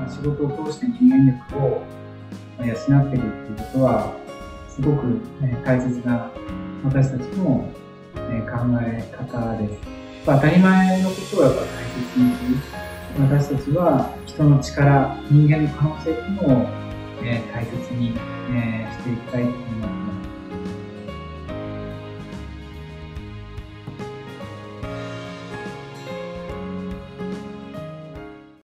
仕事を通して人間力を養っていくっていうことは、すごく大切な私たちの考え方です。当たり前のことをやっぱ大切にする。私たちは人の力、人間の可能性っていうのを大切にしていきたいと思います。